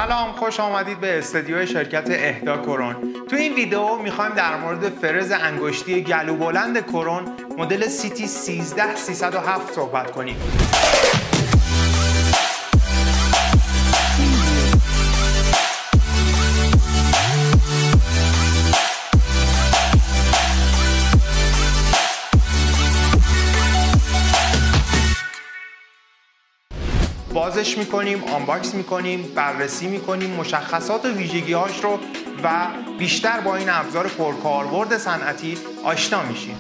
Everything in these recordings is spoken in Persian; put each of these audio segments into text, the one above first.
سلام، خوش آمدید به استودیوی شرکت اهدا کرون. تو این ویدیو میخوایم در مورد فرز انگشتی گلو بلند کرون مدل CT 13307 صحبت کنیم. بازش میکنیم، آنباکس میکنیم، بررسی میکنیم، مشخصات و ویژگی‌هاش رو و بیشتر با این ابزار پرکاربرد صنعتی آشنا میشیم.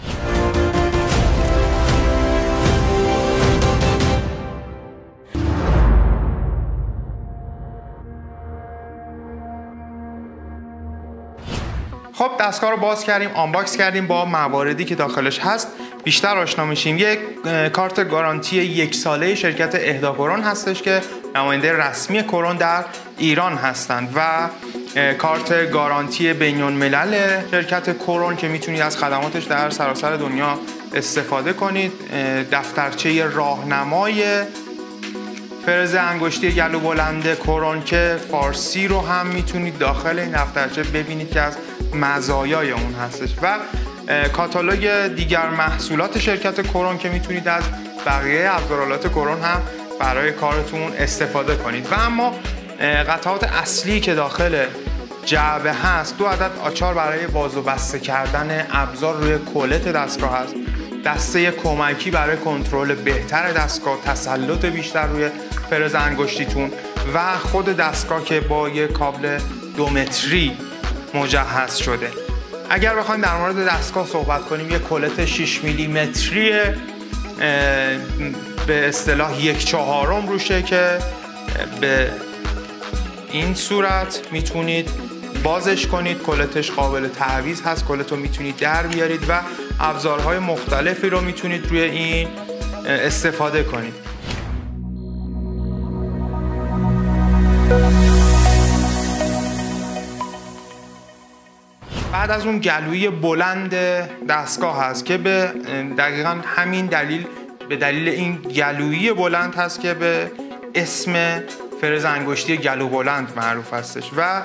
خب دستگاه رو باز کردیم، آنباکس کردیم، با مواردی که داخلش هست بیشتر آشنا میشیم. یک کارت گارانتی 1 ساله شرکت اهدا کرون هستش که نماینده رسمی کرون در ایران هستند و کارت گارانتی بین‌الملل شرکت کرون که میتونید از خدماتش در سراسر دنیا استفاده کنید. دفترچه راهنمای فرز انگشتی گلو بلند کرون که فارسی رو هم میتونید داخل این دفترچه ببینید که از مزایای اون هستش و کاتالوگ دیگر محصولات شرکت کرون که میتونید از بقیه ابزارالات کرون هم برای کارتون استفاده کنید. و اما قطعات اصلی که داخل جعبه هست 2 عدد آچار برای باز و بسته کردن ابزار روی کولت دستگاه هست، دسته کمکی برای کنترل بهتر دستگاه، تسلط بیشتر روی فرز انگشتیتون و خود دستگاه که با یک کابل 2 متری مجهز شده. اگر بخوایم در مورد دستگاه صحبت کنیم، یک کولت 6 میلیمتری به اصطلاح 1/4 روشه که به این صورت میتونید بازش کنید. کولتش قابل تعویض هست، کولت رو میتونید در بیارید و ابزارهای مختلفی رو میتونید روی این استفاده کنید. بعد از اون گلویی بلند دستگاه هست که به دقیقاً همین دلیل، به دلیل این گلویی بلند هست که به اسم فرز انگشتی گلو بلند معروف هستش و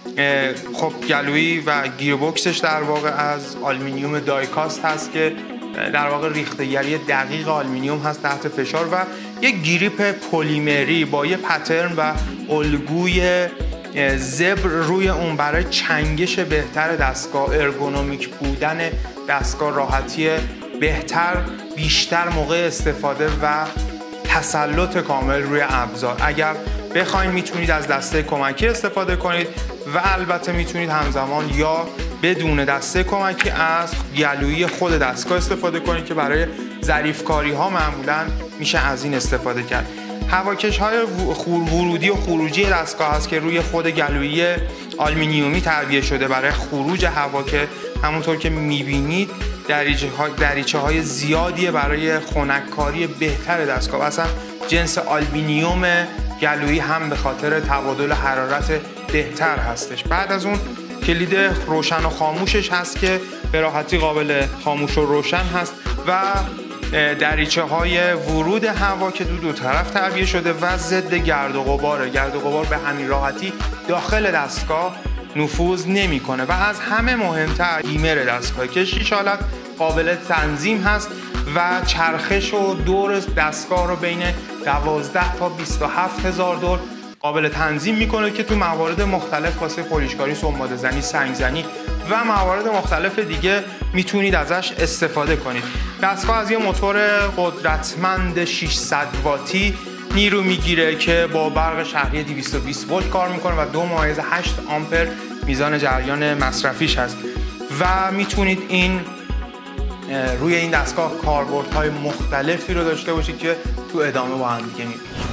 خب گلویی و گیربکسش در واقع از آلومینیوم دایکاست هست که در واقع ریخته‌گری دقیق آلومینیوم هست تحت فشار و یک گریپ پلیمری با یه پترن و الگوی زبر روی اون برای چنگش بهتر دستگاه، ارگونومیک بودن دستگاه، راحتی بهتر بیشتر موقع استفاده و تسلط کامل روی ابزار. اگر بخواید میتونید از دسته کمکی استفاده کنید و البته میتونید همزمان یا بدون دسته کمکی از گلویی خود دستگاه استفاده کنید که برای ظریف‌کاری ها معمولا میشه از این استفاده کرد. هواکش های ورودی و خروجی دستگاه هست که روی خود گلویی آلومینیومی تعبیه شده برای خروج هوا که همونطور که میبینید دریچه های زیادیه برای خنک‌کاری بهتر دستگاه. اصلا جنس آلومینیوم گلویی هم به خاطر تبادل حرارت بهتر هستش. بعد از اون کلید روشن و خاموشش هست که به راحتی قابل خاموش و روشن هست و دریچه های ورود هوا که دو طرف تعبیه شده و ضد گرد و غباره. گرد و غبار به همین راحتی داخل دستگاه نفوذ نمیکنه و از همه مهمتر بیمر دستگاه که 6 حالت قابل تنظیم هست و چرخش و دور دستگاه رو بین 12 تا 27 هزار دور قابل تنظیم میکنه که تو موارد مختلف واسه پولیشکاری، سنباده زنی، سنگ زنی و موارد مختلف دیگه میتونید ازش استفاده کنید. دستگاه از یه موتور قدرتمند 600 واتی نیرو میگیره که با برق شحنه 220 ولت کار میکنه و 2.8 آمپر میزان جریان مصرفیش هست و میتونید روی این دستگاه کاربردهای مختلفی رو داشته باشید که تو ادامه با هم دیگه میبینید.